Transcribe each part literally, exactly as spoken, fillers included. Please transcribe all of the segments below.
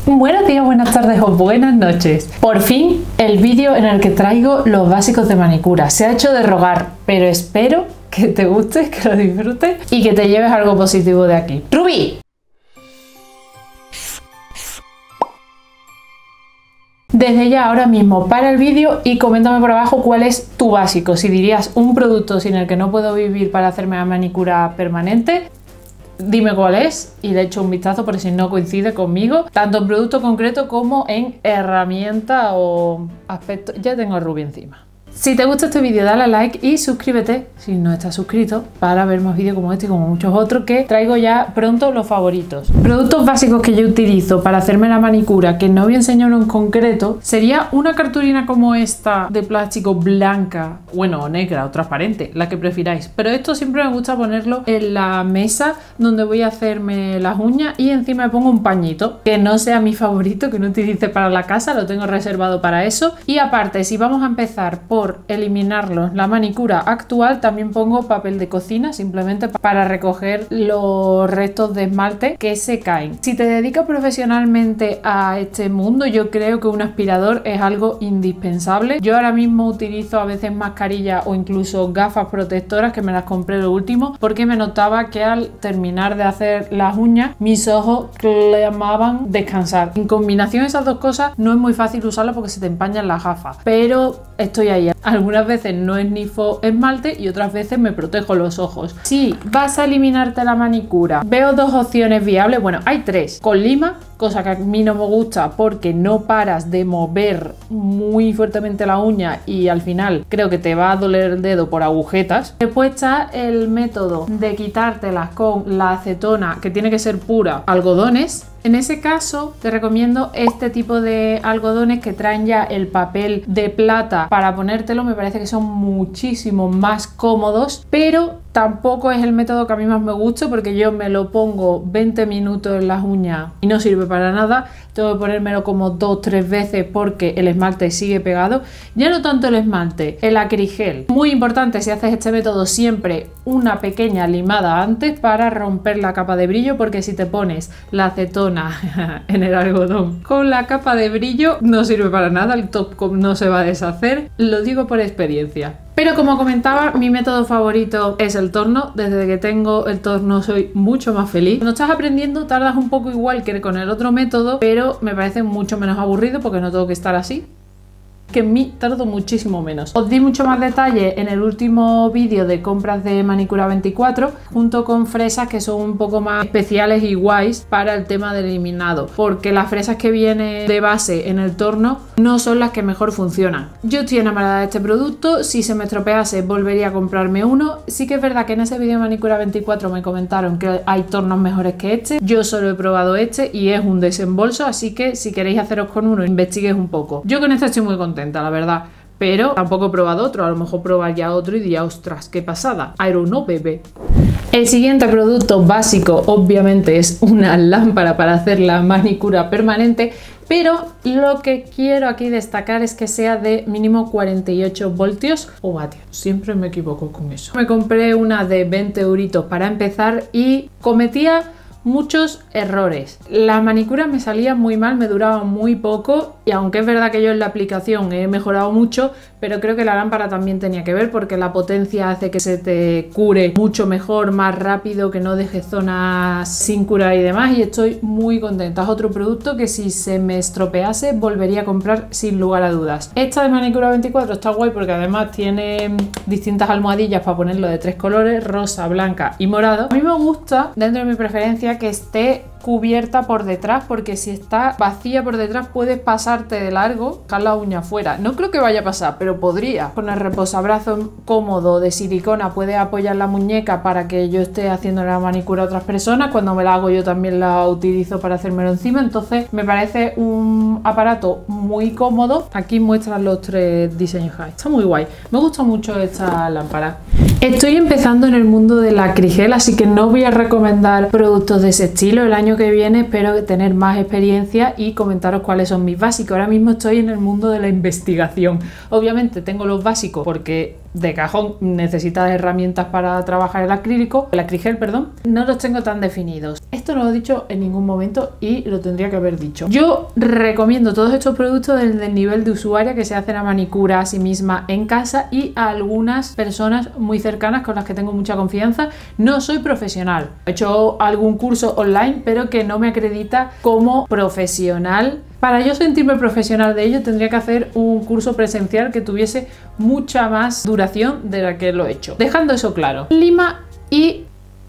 Buenos días, buenas tardes o buenas noches. Por fin el vídeo en el que traigo los básicos de manicura. Se ha hecho de rogar, pero espero que te guste, que lo disfrutes y que te lleves algo positivo de aquí. ¡Rubí! Desde ya, ahora mismo, para el vídeo y coméntame por abajo cuál es tu básico. Si dirías un producto sin el que no puedo vivir para hacerme la manicura permanente, dime cuál es y le echo un vistazo por si no coincide conmigo, tanto en producto concreto como en herramienta o aspecto. Ya tengo a Rubí encima. Si te gusta este vídeo, dale a like y suscríbete si no estás suscrito para ver más vídeos como este y como muchos otros que traigo ya pronto los favoritos. Productos básicos que yo utilizo para hacerme la manicura, que no voy a enseñar uno en concreto, sería una cartulina como esta de plástico blanca, bueno, o negra o transparente, la que prefiráis. Pero esto siempre me gusta ponerlo en la mesa donde voy a hacerme las uñas y encima me pongo un pañito, que no sea mi favorito, que no utilice para la casa, lo tengo reservado para eso. Y aparte, si vamos a empezar por Por eliminarlos la manicura actual, también pongo papel de cocina simplemente para recoger los restos de esmalte que se caen. Si te dedicas profesionalmente a este mundo, yo creo que un aspirador es algo indispensable. Yo ahora mismo utilizo a veces mascarilla o incluso gafas protectoras, que me las compré lo último porque me notaba que al terminar de hacer las uñas mis ojos clamaban descansar. En combinación esas dos cosas no es muy fácil usarlo porque se te empañan las gafas, pero estoy ahí. Algunas veces no esnifo esmalte y otras veces me protejo los ojos. Si vas a eliminarte la manicura, veo dos opciones viables. Bueno, hay tres. Con lima, cosa que a mí no me gusta porque no paras de mover muy fuertemente la uña y al final creo que te va a doler el dedo por agujetas. Después está el método de quitártelas con la acetona, que tiene que ser pura, algodones. En ese caso te recomiendo este tipo de algodones que traen ya el papel de plata para ponértelo. Me parece que son muchísimo más cómodos, pero tampoco es el método que a mí más me gusta porque yo me lo pongo veinte minutos en las uñas y no sirve para nada. Tengo que ponérmelo como dos tres veces porque el esmalte sigue pegado. Ya no tanto el esmalte, el acrigel. Muy importante si haces este método siempre una pequeña limada antes para romper la capa de brillo, porque si te pones la acetona en el algodón con la capa de brillo no sirve para nada, el top coat no se va a deshacer, lo digo por experiencia. Pero como comentaba, mi método favorito es el torno. Desde que tengo el torno soy mucho más feliz. Cuando estás aprendiendo tardas un poco igual que con el otro método, pero me parece mucho menos aburrido porque no tengo que estar así. Que en mí tardo muchísimo menos. Os di mucho más detalle en el último vídeo de compras de Manicura veinticuatro, junto con fresas que son un poco más especiales y guays para el tema del eliminado, porque las fresas que vienen de base en el torno no son las que mejor funcionan. Yo estoy enamorada de este producto. Si se me estropease volvería a comprarme uno. Sí que es verdad que en ese vídeo de Manicura veinticuatro me comentaron que hay tornos mejores que este. Yo solo he probado este y es un desembolso, así que si queréis haceros con uno, investiguéis un poco. Yo con este estoy muy contenta, la verdad, pero tampoco he probado otro. A lo mejor probaría otro y diría, ostras, qué pasada. I don't know, bebé. El siguiente producto básico obviamente es una lámpara para hacer la manicura permanente, pero lo que quiero aquí destacar es que sea de mínimo cuarenta y ocho voltios o vatios. Siempre me equivoco con eso. Me compré una de veinte euritos para empezar y cometía muchos errores. La manicura me salía muy mal, me duraba muy poco y aunque es verdad que yo en la aplicación he mejorado mucho, pero creo que la lámpara también tenía que ver porque la potencia hace que se te cure mucho mejor, más rápido, que no deje zonas sin curar y demás, y estoy muy contenta. Es otro producto que si se me estropease volvería a comprar sin lugar a dudas. Esta de Manicura veinticuatro está guay porque además tiene distintas almohadillas para ponerlo de tres colores, rosa, blanca y morado. A mí me gusta, dentro de mi preferencia, que esté cubierta por detrás, porque si está vacía por detrás puedes pasarte de largo, dejar la uña fuera. No creo que vaya a pasar, pero podría. Con el reposabrazos cómodo de silicona puedes apoyar la muñeca para que yo esté haciendo la manicura a otras personas. Cuando me la hago yo también la utilizo para hacérmelo encima, entonces me parece un aparato muy cómodo. Aquí muestran los tres diseños que hay. Está muy guay. Me gusta mucho esta lámpara. Estoy empezando en el mundo del acrigel, así que no voy a recomendar productos de ese estilo. El año que viene espero tener más experiencia y comentaros cuáles son mis básicos. Ahora mismo estoy en el mundo de la investigación. Obviamente tengo los básicos porque de cajón necesitas herramientas para trabajar el acrílico, el acrigel, perdón, no los tengo tan definidos. Esto no lo he dicho en ningún momento y lo tendría que haber dicho. Yo recomiendo todos estos productos desde el nivel de usuaria que se hace la manicura a sí misma en casa y a algunas personas muy cercanas con las que tengo mucha confianza. No soy profesional, he hecho algún curso online, pero que no me acredita como profesional. Para yo sentirme profesional de ello tendría que hacer un curso presencial que tuviese mucha más duración de la que lo he hecho. Dejando eso claro, lima y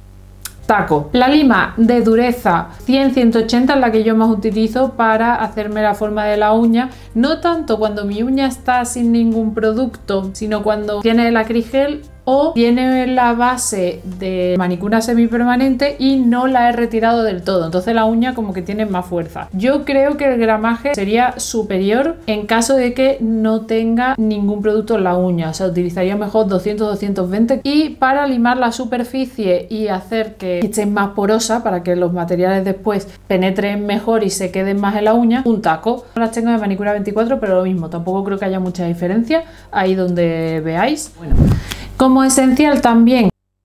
taco. La lima de dureza cien a ciento ochenta es la que yo más utilizo para hacerme la forma de la uña, no tanto cuando mi uña está sin ningún producto, sino cuando tiene el acrigel o tiene la base de manicura semipermanente y no la he retirado del todo, entonces la uña como que tiene más fuerza. Yo creo que el gramaje sería superior en caso de que no tenga ningún producto en la uña, o sea, utilizaría mejor doscientos a doscientos veinte. Y para limar la superficie y hacer que esté más porosa, para que los materiales después penetren mejor y se queden más en la uña, un taco. Las tengo de manicura veinticuatro, pero lo mismo, tampoco creo que haya mucha diferencia ahí donde veáis. Bueno, como esencial también,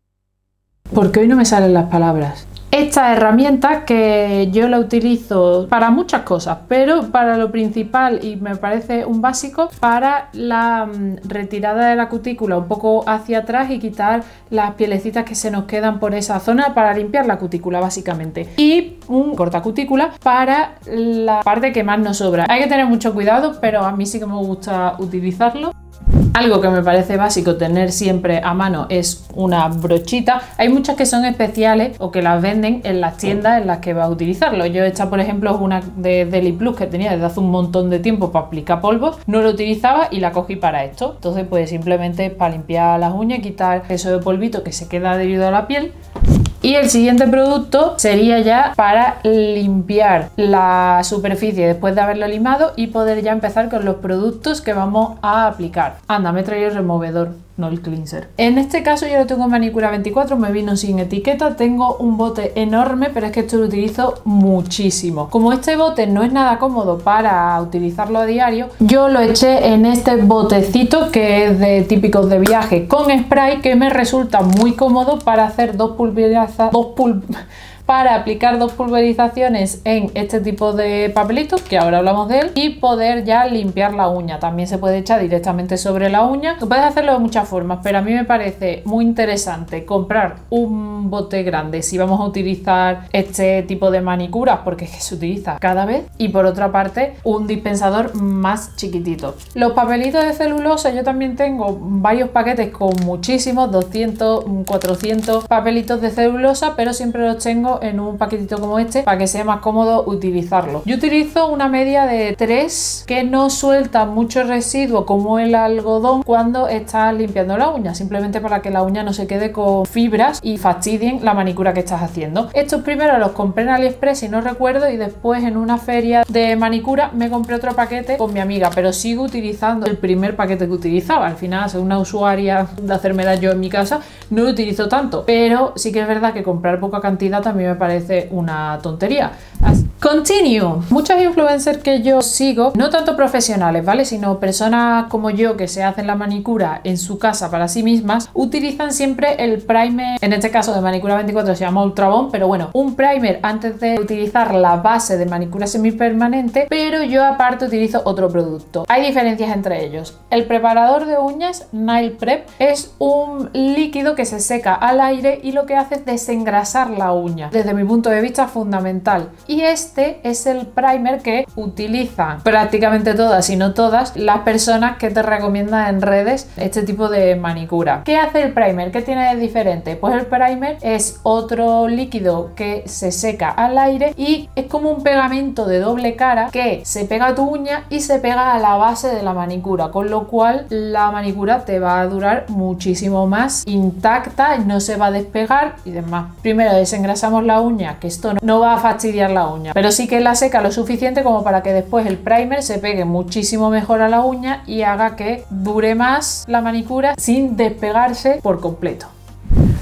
porque hoy no me salen las palabras, esta herramienta que yo la utilizo para muchas cosas, pero para lo principal y me parece un básico, para la retirada de la cutícula un poco hacia atrás y quitar las pielecitas que se nos quedan por esa zona, para limpiar la cutícula básicamente, y un cortacutícula para la parte que más nos sobra. Hay que tener mucho cuidado, pero a mí sí que me gusta utilizarlo. Algo que me parece básico tener siempre a mano es una brochita. Hay muchas que son especiales o que las venden en las tiendas en las que vas a utilizarlo. Yo esta, por ejemplo, es una de Deli Plus que tenía desde hace un montón de tiempo para aplicar polvos. No lo utilizaba y la cogí para esto. Entonces, pues simplemente para limpiar las uñas, quitar eso de polvito que se queda adherido a la piel. Y el siguiente producto sería ya para limpiar la superficie después de haberlo limado y poder ya empezar con los productos que vamos a aplicar. Anda, me he traído el removedor, no el cleanser. En este caso yo lo tengo en manicura veinticuatro, me vino sin etiqueta, tengo un bote enorme, pero es que esto lo utilizo muchísimo. Como este bote no es nada cómodo para utilizarlo a diario, yo lo eché en este botecito que es de típicos de viaje con spray, que me resulta muy cómodo para hacer dos pulverizaciones, dos pul para aplicar dos pulverizaciones en este tipo de papelitos, que ahora hablamos de él, y poder ya limpiar la uña. También se puede echar directamente sobre la uña. Puedes hacerlo de muchas formas, pero a mí me parece muy interesante comprar un bote grande si vamos a utilizar este tipo de manicuras, porque es que se utiliza cada vez, y por otra parte un dispensador más chiquitito. Los papelitos de celulosa, yo también tengo varios paquetes con muchísimos, doscientos, cuatrocientos papelitos de celulosa, pero siempre los tengo en un paquetito como este para que sea más cómodo utilizarlo. Yo utilizo una media de tres que no suelta mucho residuo como el algodón cuando estás limpiando la uña, simplemente para que la uña no se quede con fibras y fastidien la manicura que estás haciendo. Estos primero los compré en AliExpress si no recuerdo, y después en una feria de manicura me compré otro paquete con mi amiga, pero sigo utilizando el primer paquete que utilizaba. Al final, ser una usuaria de hacérmela yo en mi casa, no lo utilizo tanto, pero sí que es verdad que comprar poca cantidad también me parece una tontería. Continue. Muchos influencers que yo sigo, no tanto profesionales, ¿vale? Sino personas como yo que se hacen la manicura en su casa para sí mismas, utilizan siempre el primer, en este caso de manicura veinticuatro se llama Ultra Bond, pero bueno, un primer antes de utilizar la base de manicura semipermanente, pero yo aparte utilizo otro producto. Hay diferencias entre ellos. El preparador de uñas Nail Prep es un líquido que se seca al aire y lo que hace es desengrasar la uña. Desde mi punto de vista, fundamental. Y este es el primer que utilizan prácticamente todas, si no todas, las personas que te recomiendan en redes este tipo de manicura. ¿Qué hace el primer? ¿Qué tiene de diferente? Pues el primer es otro líquido que se seca al aire y es como un pegamento de doble cara que se pega a tu uña y se pega a la base de la manicura, con lo cual la manicura te va a durar muchísimo más intacta, no se va a despegar y demás. Primero desengrasamos la uña, que esto no va a fastidiar la uña, pero sí que la seca lo suficiente como para que después el primer se pegue muchísimo mejor a la uña y haga que dure más la manicura sin despegarse por completo.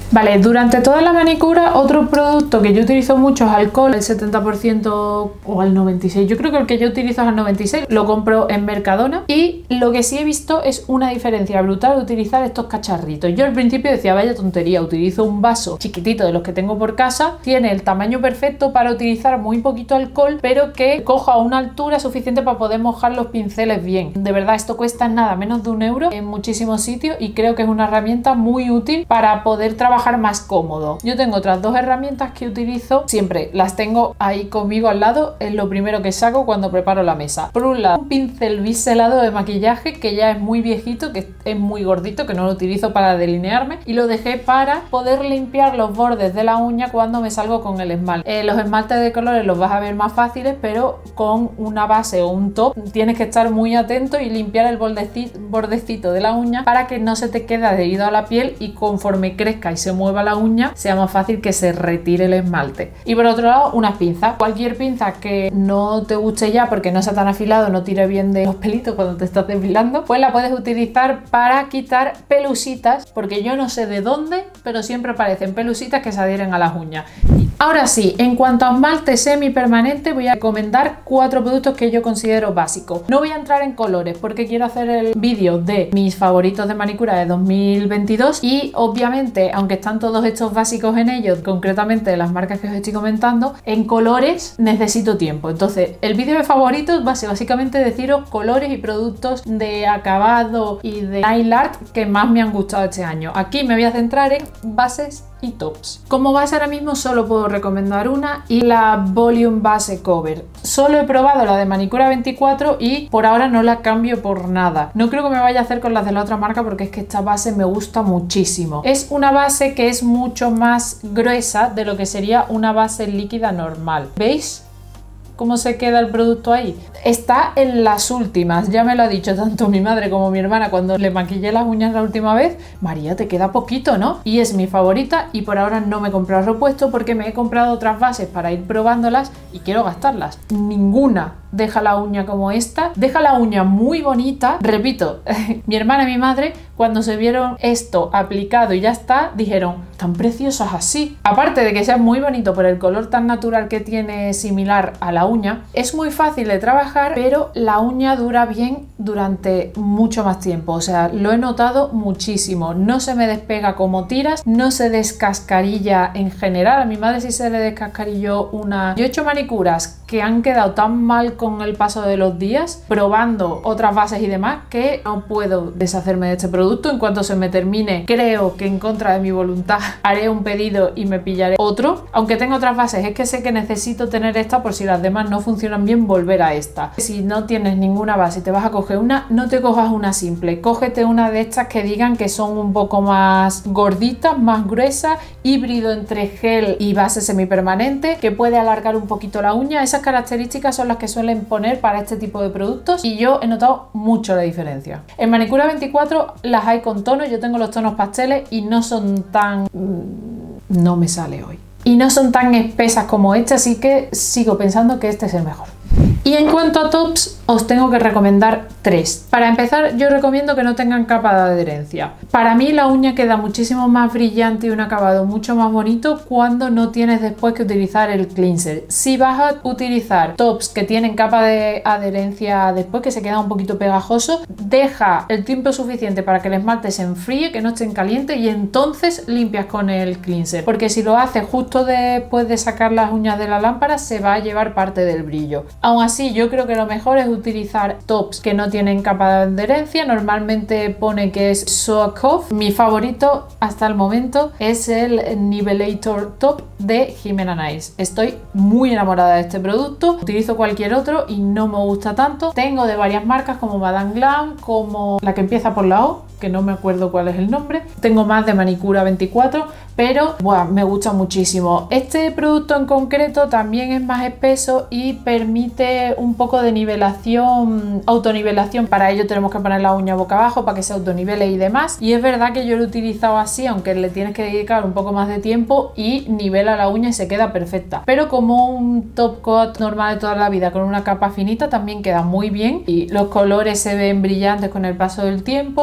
Vale, durante toda la manicura otro producto que yo utilizo mucho es alcohol, el setenta por ciento o al noventa y seis por ciento, yo creo que el que yo utilizo es al noventa y seis por ciento, lo compro en Mercadona y lo que sí he visto es una diferencia brutal de utilizar estos cacharritos. Yo al principio decía, vaya tontería, utilizo un vaso chiquitito de los que tengo por casa, tiene el tamaño perfecto para utilizar muy poquito alcohol, pero que coja una altura suficiente para poder mojar los pinceles bien. De verdad, esto cuesta nada menos de un euro en muchísimos sitios y creo que es una herramienta muy útil para poder trabajar más cómodo. Yo tengo otras dos herramientas que utilizo siempre, las tengo ahí conmigo al lado, es lo primero que saco cuando preparo la mesa. Por un lado, un pincel biselado de maquillaje que ya es muy viejito, que es muy gordito, que no lo utilizo para delinearme y lo dejé para poder limpiar los bordes de la uña cuando me salgo con el esmalte. Eh, los esmaltes de colores los vas a ver más fáciles, pero con una base o un top tienes que estar muy atento y limpiar el bordecito, bordecito de la uña para que no se te quede adherido a la piel y conforme crezca y se mueva la uña sea más fácil que se retire el esmalte. Y por otro lado, unas pinzas. Cualquier pinza que no te guste ya porque no sea tan afilado, no tire bien de los pelitos cuando te estás depilando, pues la puedes utilizar para quitar pelusitas, porque yo no sé de dónde, pero siempre aparecen pelusitas que se adhieren a las uñas. Ahora sí, en cuanto a esmalte semipermanente, voy a recomendar cuatro productos que yo considero básicos. No voy a entrar en colores porque quiero hacer el vídeo de mis favoritos de manicura de dos mil veintidós y obviamente, aunque están todos estos básicos en ellos, concretamente de las marcas que os estoy comentando, en colores necesito tiempo. Entonces, el vídeo de favoritos va a ser básicamente deciros colores y productos de acabado y de nail art que más me han gustado este año. Aquí me voy a centrar en bases y tops. Como base ahora mismo solo puedo recomendar una y la Volume Base Cover. Solo he probado la de Manicura veinticuatro y por ahora no la cambio por nada. No creo que me vaya a hacer con las de la otra marca porque es que esta base me gusta muchísimo. Es una base que es mucho más gruesa de lo que sería una base líquida normal. ¿Veis cómo se queda el producto ahí? Está en las últimas, ya me lo ha dicho tanto mi madre como mi hermana cuando le maquillé las uñas la última vez. María, te queda poquito, ¿no? Y es mi favorita y por ahora no me he comprado repuesto porque me he comprado otras bases para ir probándolas y quiero gastarlas. Ninguna deja la uña como esta, deja la uña muy bonita. Repito, mi hermana y mi madre cuando se vieron esto aplicado y ya está, dijeron, tan preciosas así. Aparte de que sea muy bonito por el color tan natural que tiene similar a la uña, es muy fácil de trabajar, pero la uña dura bien durante mucho más tiempo. O sea, lo he notado muchísimo. No se me despega como tiras, no se descascarilla en general. A mi madre sí se le descascarilló una... Yo he hecho manicuras que han quedado tan mal con el paso de los días, probando otras bases y demás, que no puedo deshacerme de este producto. En cuanto se me termine, creo que en contra de mi voluntad haré un pedido y me pillaré otro. Aunque tengo otras bases, es que sé que necesito tener esta por si las demás no funcionan bien, volver a esta. Si no tienes ninguna base y te vas a coger una, no te cojas una simple, cógete una de estas que digan que son un poco más gorditas, más gruesas, híbrido entre gel y base semipermanente, que puede alargar un poquito la uña. Esas características son las que suelen poner para este tipo de productos y yo he notado mucho la diferencia. En Manicura veinticuatro las hay con tonos, yo tengo los tonos pasteles y no son tan... no me sale hoy. Y no son tan espesas como esta, así que sigo pensando que este es el mejor. Y en cuanto a tops, os tengo que recomendar tres. Para empezar, yo recomiendo que no tengan capa de adherencia. Para mí la uña queda muchísimo más brillante y un acabado mucho más bonito cuando no tienes después que utilizar el cleanser. Si vas a utilizar tops que tienen capa de adherencia después, que se queda un poquito pegajoso, deja el tiempo suficiente para que el esmalte se enfríe, que no esté caliente, y entonces limpias con el cleanser. Porque si lo haces justo después de sacar las uñas de la lámpara, se va a llevar parte del brillo. Aún así, yo creo que lo mejor es utilizar tops que no tienen capa de adherencia. Normalmente pone que es Soak Off. Mi favorito hasta el momento es el Nivelator Top de Jimena Nice. Estoy muy enamorada de este producto. Utilizo cualquier otro y no me gusta tanto. Tengo de varias marcas como Madame Glam, como la que empieza por la O, que no me acuerdo cuál es el nombre. Tengo más de Manicura veinticuatro, pero bueno, me gusta muchísimo. Este producto en concreto también es más espeso y permite un poco de nivelación, autonivelación. Para ello tenemos que poner la uña boca abajo para que se autonivele y demás. Y es verdad que yo lo he utilizado así, aunque le tienes que dedicar un poco más de tiempo, y nivela la uña y se queda perfecta. Pero como un top coat normal de toda la vida con una capa finita, también queda muy bien y los colores se ven brillantes con el paso del tiempo, no modifican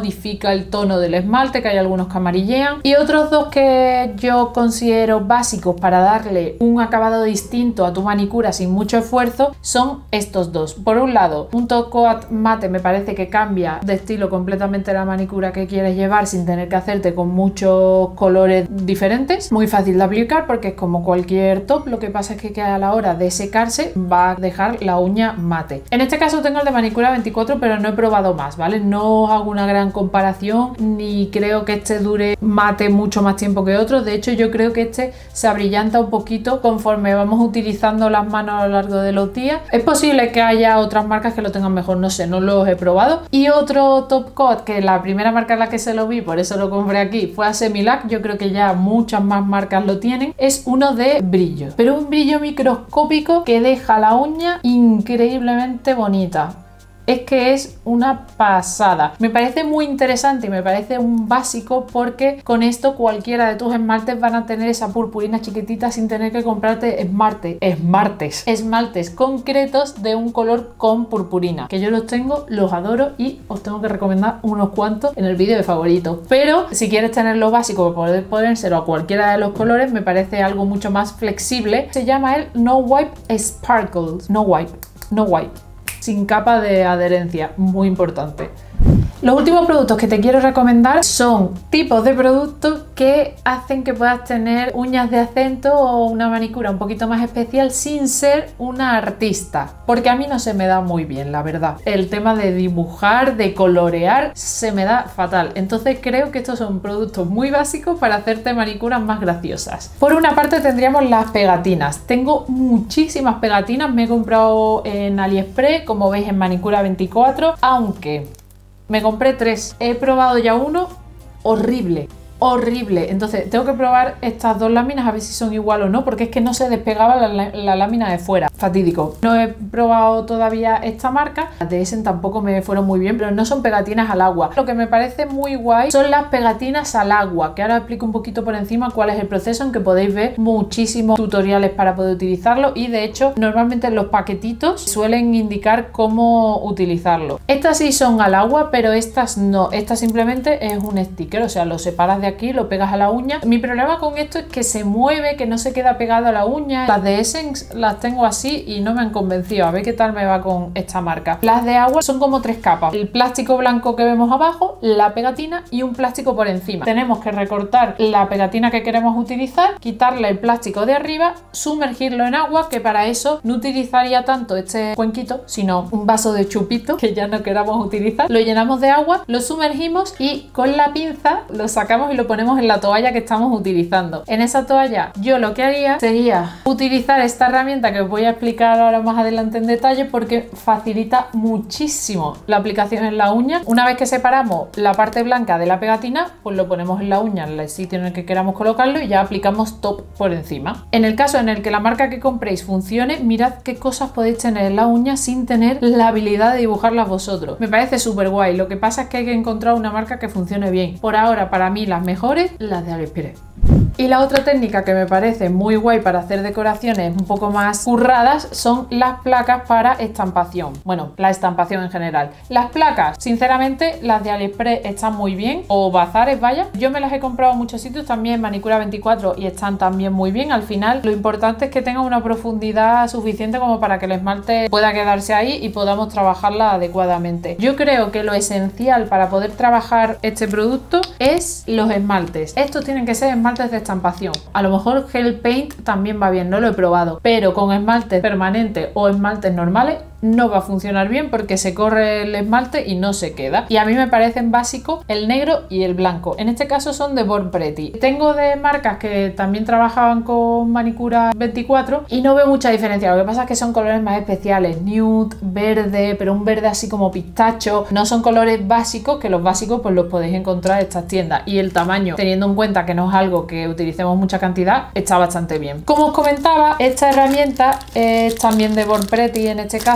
modifica el tono del esmalte, que hay algunos que amarillean. Y otros dos que yo considero básicos para darle un acabado distinto a tu manicura sin mucho esfuerzo son estos dos. Por un lado, un top coat mate me parece que cambia de estilo completamente la manicura que quieres llevar sin tener que hacerte con muchos colores diferentes. Muy fácil de aplicar porque es como cualquier top, lo que pasa es que, que a la hora de secarse va a dejar la uña mate. En este caso tengo el de manicura veinticuatro, pero no he probado más, ¿vale? No os hago una gran comparación ni creo que este dure mate mucho más tiempo que otros. De hecho, yo creo que este se abrillanta un poquito conforme vamos utilizando las manos a lo largo de los días. Es posible que haya otras marcas que lo tengan mejor, no sé, no los he probado. Y otro top coat, que la primera marca en la que se lo vi, por eso lo compré aquí, fue a Semilac. Yo creo que ya muchas más marcas lo tienen. Es uno de brillo, pero un brillo microscópico que deja la uña increíblemente bonita. Es que es una pasada. Me parece muy interesante y me parece un básico porque con esto cualquiera de tus esmaltes van a tener esa purpurina chiquitita sin tener que comprarte esmalte, esmaltes, esmaltes concretos de un color con purpurina. Que yo los tengo, los adoro y os tengo que recomendar unos cuantos en el vídeo de favoritos. Pero si quieres tener lo básico para poder ponérselo a cualquiera de los colores, me parece algo mucho más flexible. Se llama el No Wipe Sparkles. No Wipe, No Wipe. Sin capa de adherencia, muy importante. Los últimos productos que te quiero recomendar son tipos de productos que hacen que puedas tener uñas de acento o una manicura un poquito más especial sin ser una artista, porque a mí no se me da muy bien, la verdad. El tema de dibujar, de colorear, se me da fatal. Entonces creo que estos son productos muy básicos para hacerte manicuras más graciosas. Por una parte tendríamos las pegatinas. Tengo muchísimas pegatinas, me he comprado en AliExpress, como veis en Manicura veinticuatro, aunque me compré tres, he probado ya uno, horrible, horrible. Entonces tengo que probar estas dos láminas a ver si son igual o no, porque es que no se despegaba la, la lámina de fuera, fatídico. No he probado todavía esta marca, las de Essen tampoco me fueron muy bien, pero no son pegatinas al agua. Lo que me parece muy guay son las pegatinas al agua, que ahora explico un poquito por encima cuál es el proceso, en que podéis ver muchísimos tutoriales para poder utilizarlo y de hecho normalmente en los paquetitos suelen indicar cómo utilizarlo. Estas sí son al agua, pero estas no, estas simplemente es un sticker, o sea, lo separas de aquí, lo pegas a la uña. Mi problema con esto es que se mueve, que no se queda pegado a la uña. Las de Essen las tengo así y no me han convencido. A ver qué tal me va con esta marca. Las de agua son como tres capas: el plástico blanco que vemos abajo, la pegatina y un plástico por encima. Tenemos que recortar la pegatina que queremos utilizar, quitarle el plástico de arriba, sumergirlo en agua, que para eso no utilizaría tanto este cuenquito, sino un vaso de chupito que ya no queramos utilizar. Lo llenamos de agua, lo sumergimos y con la pinza lo sacamos y lo ponemos en la toalla que estamos utilizando. En esa toalla yo lo que haría sería utilizar esta herramienta que os voy a explicar ahora más adelante en detalle, porque facilita muchísimo la aplicación en la uña. Una vez que separamos la parte blanca de la pegatina, pues lo ponemos en la uña, en el sitio en el que queramos colocarlo, y ya aplicamos top por encima. En el caso en el que la marca que compréis funcione, mirad qué cosas podéis tener en la uña sin tener la habilidad de dibujarlas vosotros. Me parece súper guay. Lo que pasa es que hay que encontrar una marca que funcione bien. Por ahora, para mí las mejores, las de AliExpress. Y la otra técnica que me parece muy guay para hacer decoraciones un poco más curradas son las placas para estampación. Bueno, la estampación en general. Las placas, sinceramente, las de AliExpress están muy bien, o bazares, vaya. Yo me las he comprado en muchos sitios, también en Manicura veinticuatro, y están también muy bien. Al final, lo importante es que tenga una profundidad suficiente como para que el esmalte pueda quedarse ahí y podamos trabajarla adecuadamente. Yo creo que lo esencial para poder trabajar este producto es los esmaltes. Estos tienen que ser esmaltes de estampación. A lo mejor gel paint también va bien, no lo he probado, pero con esmaltes permanentes o esmaltes normales no va a funcionar bien porque se corre el esmalte y no se queda. Y a mí me parecen básicos el negro y el blanco. En este caso son de Born Pretty. Tengo de marcas que también trabajaban con Manicura veinticuatro y no veo mucha diferencia. Lo que pasa es que son colores más especiales, nude, verde, pero un verde así como pistacho. No son colores básicos, que los básicos pues los podéis encontrar en estas tiendas, y el tamaño, teniendo en cuenta que no es algo que utilicemos mucha cantidad, está bastante bien. Como os comentaba, esta herramienta es también de Born Pretty en este caso.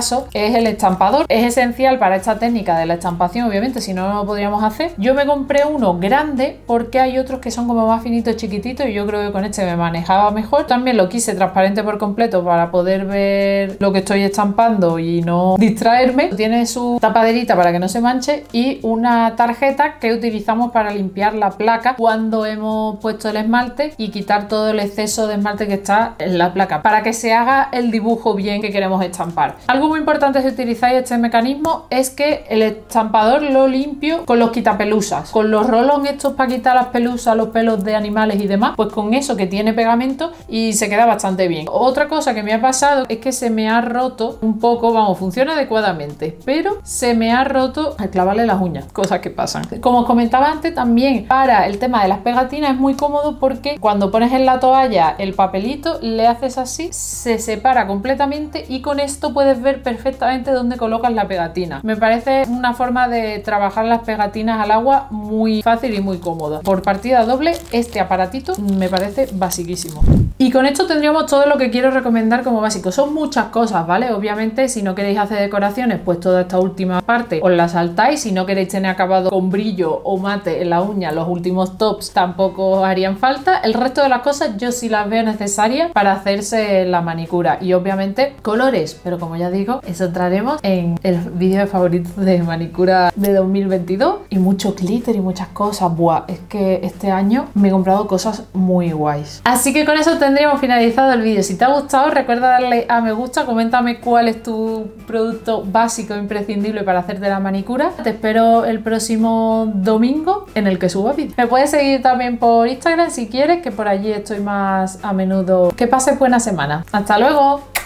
caso es el estampador. Es esencial para esta técnica de la estampación, obviamente, si no, no lo podríamos hacer. Yo me compré uno grande porque hay otros que son como más finitos, chiquititos, y yo creo que con este me manejaba mejor. También lo quise transparente por completo para poder ver lo que estoy estampando y no distraerme. Tiene su tapaderita para que no se manche y una tarjeta que utilizamos para limpiar la placa cuando hemos puesto el esmalte y quitar todo el exceso de esmalte que está en la placa para que se haga el dibujo bien que queremos estampar. Algo muy importante si utilizáis este mecanismo es que el estampador lo limpio con los quitapelusas, con los rolón estos para quitar las pelusas, los pelos de animales y demás, pues con eso que tiene pegamento y se queda bastante bien. Otra cosa que me ha pasado es que se me ha roto un poco, vamos, funciona adecuadamente, pero se me ha roto al clavarle las uñas, cosas que pasan. Como os comentaba antes, también para el tema de las pegatinas es muy cómodo porque cuando pones en la toalla el papelito, le haces así, se separa completamente y con esto puedes ver perfectamente dónde colocas la pegatina. Me parece una forma de trabajar las pegatinas al agua muy fácil y muy cómoda. Por partida doble, este aparatito me parece basiquísimo. Y con esto tendríamos todo lo que quiero recomendar como básico. Son muchas cosas, ¿vale? Obviamente, si no queréis hacer decoraciones, pues toda esta última parte os la saltáis. Si no queréis tener acabado con brillo o mate en la uña, los últimos tops tampoco os harían falta. El resto de las cosas yo sí las veo necesarias para hacerse la manicura. Y obviamente colores, pero como ya digo, eso entraremos en el vídeo de favoritos de manicura de dos mil veintidós. Y mucho glitter y muchas cosas. Buah, es que este año me he comprado cosas muy guays. Así que con eso tendríamos finalizado el vídeo. Si te ha gustado, recuerda darle a me gusta, coméntame cuál es tu producto básico imprescindible para hacerte la manicura. Te espero el próximo domingo en el que suba vídeo. Me puedes seguir también por Instagram si quieres, que por allí estoy más a menudo. Que pases buena semana. ¡Hasta luego!